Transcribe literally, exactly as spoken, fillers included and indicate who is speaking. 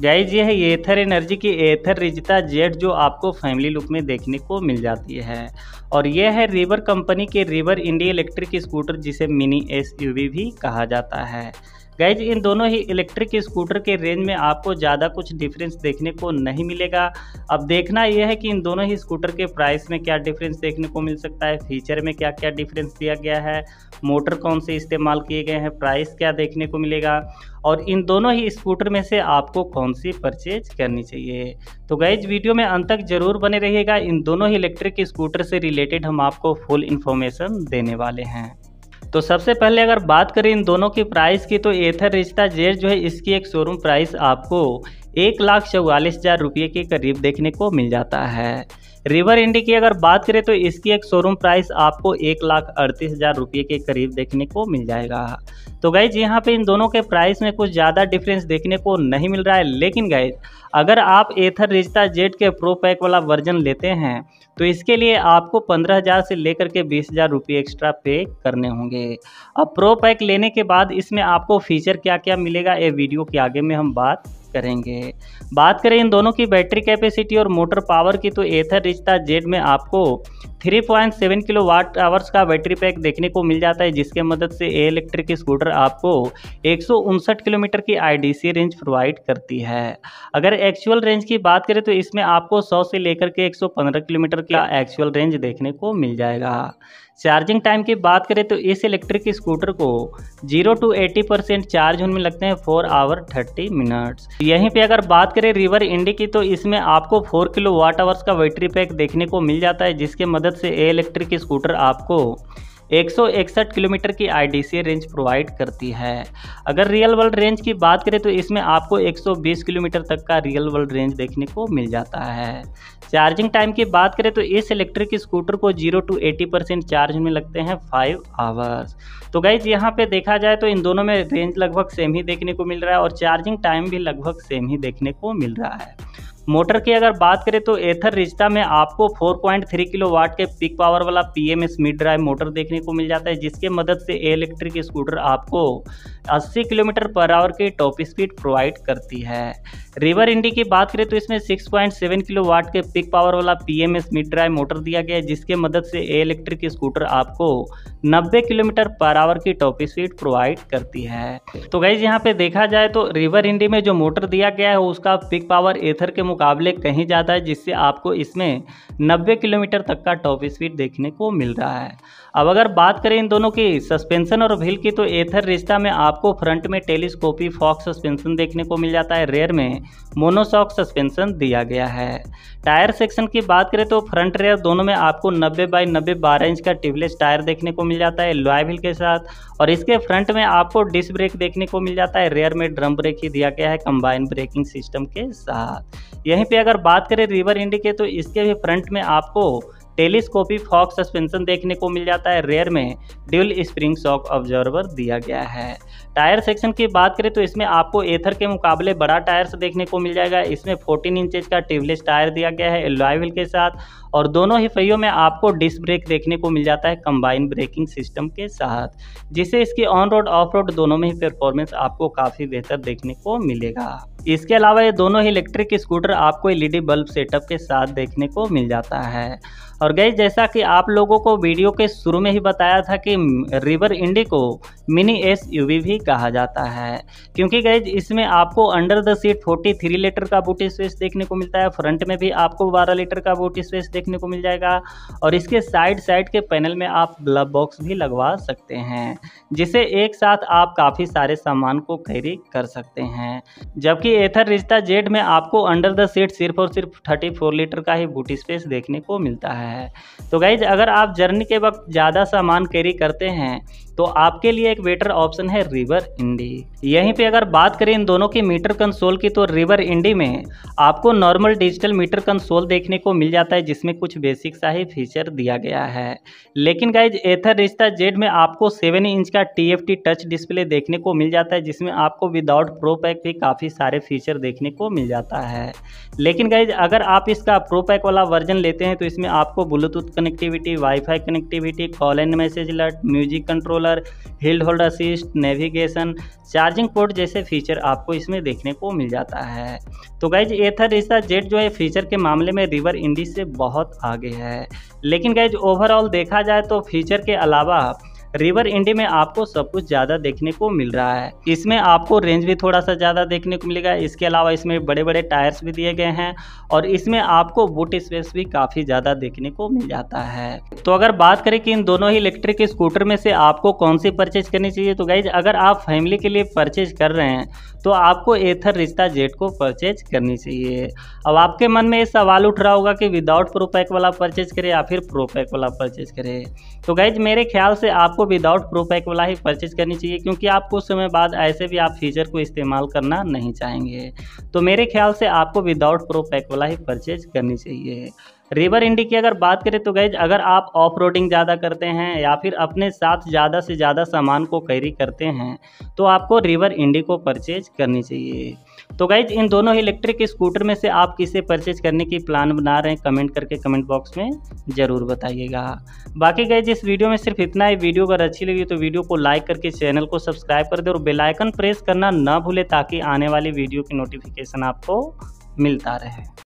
Speaker 1: Guys ये है एथर energy की एथर रिजिता जेड जो आपको फैमिली लुक में देखने को मिल जाती है। और यह है रिवर कंपनी के रिवर इंडी इलेक्ट्रिक स्कूटर जिसे मिनी एसयूवी भी कहा जाता है। गाइज इन दोनों ही इलेक्ट्रिक स्कूटर के रेंज में आपको ज़्यादा कुछ डिफरेंस देखने को नहीं मिलेगा। अब देखना यह है कि इन दोनों ही स्कूटर के प्राइस में क्या डिफरेंस देखने को मिल सकता है, फीचर में क्या क्या डिफरेंस दिया गया है, मोटर कौन से इस्तेमाल किए गए हैं, प्राइस क्या देखने को मिलेगा और इन दोनों ही स्कूटर में से आपको कौन सी परचेज करनी चाहिए। तो गाइज वीडियो में अंत तक जरूर बने रहिएगा। इन दोनों ही इलेक्ट्रिक स्कूटर से रिलेटेड हम आपको फुल इन्फॉर्मेशन देने वाले हैं। तो सबसे पहले अगर बात करें इन दोनों की प्राइस की तो एथर रिजिता जेड जो है इसकी एक शोरूम प्राइस आपको एक लाख चौवालीस हज़ार रुपये के करीब देखने को मिल जाता है। रिवर इंडी की अगर बात करें तो इसकी एक शोरूम प्राइस आपको एक लाख अड़तीस हज़ार रुपये के करीब देखने को मिल जाएगा। तो गाइज यहाँ पे इन दोनों के प्राइस में कुछ ज़्यादा डिफरेंस देखने को नहीं मिल रहा है, लेकिन गाइज अगर आप एथर रिजिता जेड के प्रो पैक वाला वर्जन लेते हैं तो इसके लिए आपको पंद्रह हज़ार से लेकर के बीस हज़ार रुपये एक्स्ट्रा पे करने होंगे। अब प्रो पैक लेने के बाद इसमें आपको फीचर क्या क्या मिलेगा ये वीडियो के आगे में हम बात करेंगे। बात करें इन दोनों की बैटरी कैपेसिटी और मोटर पावर की तो एथर रिजिता जेड में आपको तीन पॉइंट सात किलो वाट आवर्स का बैटरी पैक देखने को मिल जाता है, जिसके मदद से ये इलेक्ट्रिक स्कूटर आपको एक सौ उनसठ किलोमीटर की आईडीसी रेंज प्रोवाइड करती है। अगर एक्चुअल रेंज की बात करें तो इसमें आपको सौ से लेकर के एक सौ पंद्रह किलोमीटर का एक्चुअल रेंज देखने को मिल जाएगा। चार्जिंग टाइम की बात करें तो इस इलेक्ट्रिक स्कूटर को जीरो टू अस्सी परसेंट चार्ज होने में लगते हैं फोर आवर थर्टी मिनट्स। यहीं पे अगर बात करें रिवर इंडी की तो इसमें आपको फोर किलो वाट आवर्स का बैटरी पैक देखने को मिल जाता है, जिसके मदद से ये इलेक्ट्रिक स्कूटर आपको एक सौ इकसठ किलोमीटर की आईडीसी रेंज प्रोवाइड करती है। अगर रियल वर्ल्ड रेंज की बात करें तो इसमें आपको एक सौ बीस किलोमीटर तक का रियल वर्ल्ड रेंज देखने को मिल जाता है। चार्जिंग टाइम की बात करें तो इस इलेक्ट्रिक स्कूटर को जीरो टू अस्सी परसेंट चार्ज में लगते हैं फाइव आवर्स। तो गाइज यहाँ पे देखा जाए तो इन दोनों में रेंज लगभग सेम ही देखने को मिल रहा है और चार्जिंग टाइम भी लगभग सेम ही देखने को मिल रहा है। मोटर की अगर बात करें तो एथर रिजिता में आपको चार पॉइंट तीन किलो वाट के पिक पावर वाला पीएमएस मिड ड्राइव मोटर देखने को मिल जाता है, जिसके मदद से ये इलेक्ट्रिक स्कूटर आपको अस्सी किलोमीटर पर आवर की टॉप स्पीड प्रोवाइड करती है। रिवर इंडी की बात करें तो इसमें छह पॉइंट सात किलो वाट के पिक पावर वाला पीएमएस मिड ड्राइव मोटर दिया गया है, जिसके मदद से ये इलेक्ट्रिक स्कूटर आपको नब्बे किलोमीटर पर आवर की टॉप स्पीड प्रोवाइड करती है। तो गाइज यहाँ पे देखा जाए तो रिवर इंडी में जो मोटर दिया गया है उसका पिक पावर एथर के मुकाबले कहीं ज़्यादा है, जिससे आपको इसमें नब्बे किलोमीटर तक का टॉप स्पीड देखने को मिल रहा है। अब अगर बात करें इन दोनों की सस्पेंशन और व्हील की तो एथर रिजिता में आपको फ्रंट में टेलीस्कोपी फॉक सस्पेंशन देखने को मिल जाता है, रेयर में मोनोशॉक सस्पेंशन दिया गया है। टायर सेक्शन की बात करें तो फ्रंट रेयर दोनों में आपको नब्बे बाई नब्बे बारह इंच का ट्यूबलेस टायर देखने को मिल जाता है लॉय व्हील के साथ, और इसके फ्रंट में आपको डिस्क ब्रेक देखने को मिल जाता है, रेयर में ड्रम ब्रेक ही दिया गया है कंबाइन ब्रेकिंग सिस्टम के साथ। यहीं पे अगर बात करें रिवर इंडी के तो इसके भी फ्रंट में आपको टेलीस्कोपी फॉक सस्पेंशन देखने को मिल जाता है, रेयर में ड्यूल स्प्रिंग शॉक ऑब्जर्वर दिया गया है। टायर सेक्शन की बात करें तो इसमें आपको एथर के मुकाबले बड़ा टायर्स देखने को मिल जाएगा, इसमें चौदह इंचेस का ट्यूबलेस टायर दिया गया है एलॉय व्हील के साथ, और दोनों ही पहियों में आपको डिस्क ब्रेक देखने को मिल जाता है कंबाइन ब्रेकिंग सिस्टम के साथ, जिससे इसकी ऑन रोड ऑफ रोड दोनों में ही परफॉर्मेंस आपको काफ़ी बेहतर देखने को मिलेगा। इसके अलावा ये दोनों ही इलेक्ट्रिक स्कूटर आपको एलईडी बल्ब सेटअप के साथ देखने को मिल जाता है। और गाइस जैसा कि आप लोगों को वीडियो के शुरू में ही बताया था कि रिवर इंडी को मिनी एसयूवी भी कहा जाता है, क्योंकि गाइस इसमें आपको अंडर द सीट तैंतालीस लीटर का बूट स्पेस देखने को मिलता है, फ्रंट में भी आपको बारह लीटर का बूट स्पेस देखने को मिल जाएगा, और इसके साइड साइड के पैनल में आप ग्लव बॉक्स भी लगवा सकते हैं, जिसे एक साथ आप काफ़ी सारे सामान को कैरी कर सकते हैं। जबकि एथर रिजिता जेड में आपको अंडर द सीट सिर्फ और सिर्फ चौंतीस लीटर का ही बूट स्पेस देखने को मिलता है। तो गाइज अगर आप जर्नी के वक्त ज़्यादा सामान कैरी करते हैं तो आपके लिए एक बेटर ऑप्शन है रिवर इंडी। यहीं पे अगर बात करें इन दोनों की मीटर कंसोल की तो रिवर इंडी में आपको नॉर्मल डिजिटल मीटर कंसोल देखने को मिल जाता है, जिसमें कुछ बेसिक सा ही फीचर दिया गया है। लेकिन गाइज एथर रिजिता जेड में आपको सेवन इंच का टीएफटी टच डिस्प्ले देखने को मिल जाता है, जिसमें आपको विदाउट प्रो पैक भी काफ़ी सारे फीचर देखने को मिल जाता है। लेकिन गाइज अगर आप इसका प्रो पैक वाला वर्जन लेते हैं तो इसमें आपको bluetooth connectivity, wifi connectivity, call and message alert, music control, controller, hill hold assist, navigation, charging port जैसे फीचर आपको इसमें देखने को मिल जाता है। तो गाइज एथर रिश्ता जेट जो है फीचर के मामले में रिवर इंडी से बहुत आगे है। लेकिन गाइज ओवरऑल देखा जाए तो फीचर के अलावा रिवर इंडी में आपको सब कुछ ज़्यादा देखने को मिल रहा है। इसमें आपको रेंज भी थोड़ा सा ज़्यादा देखने को मिलेगा। इसके अलावा इसमें बड़े बड़े टायर्स भी दिए गए हैं और इसमें आपको बूट स्पेस भी काफ़ी ज़्यादा देखने को मिल जाता है। तो अगर बात करें कि इन दोनों ही इलेक्ट्रिक स्कूटर में से आपको कौन सी परचेज करनी चाहिए, तो गाइज अगर आप फैमिली के लिए परचेज कर रहे हैं तो आपको एथर रिश्ता जेट को परचेज करनी चाहिए। अब आपके मन में ये सवाल उठ रहा होगा कि विदाउट प्रो पैक वाला परचेज करें या फिर प्रो पैक वाला परचेज करें। तो गाइज मेरे ख्याल से आपको विदाउट प्रो पैक वाला ही परचेज करनी चाहिए, क्योंकि आप कुछ समय बाद ऐसे भी आप फीचर को इस्तेमाल करना नहीं चाहेंगे। तो मेरे ख्याल से आपको विदाउट प्रो पैक वाला ही परचेज करनी चाहिए। रिवर इंडी की अगर बात करें तो गाइज अगर आप ऑफ रोडिंग ज़्यादा करते हैं या फिर अपने साथ ज़्यादा से ज़्यादा सामान को कैरी करते हैं तो आपको रिवर इंडी को परचेज करनी चाहिए। तो गाइज इन दोनों ही इलेक्ट्रिक स्कूटर में से आप किसे परचेज करने की प्लान बना रहे हैं, कमेंट करके कमेंट बॉक्स में ज़रूर बताइएगा। बाकी गाइज इस वीडियो में सिर्फ इतना ही। वीडियो अगर अच्छी लगी तो वीडियो को लाइक करके चैनल को सब्सक्राइब कर दे और बेल आइकन प्रेस करना ना भूले ताकि आने वाली वीडियो की नोटिफिकेशन आपको मिलता रहे।